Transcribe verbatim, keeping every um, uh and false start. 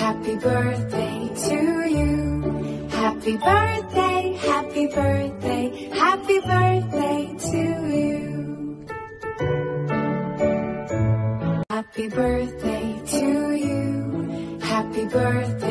Happy birthday to you. Happy birthday, happy birthday, happy birthday to you. Happy birthday to you. Happy birthday.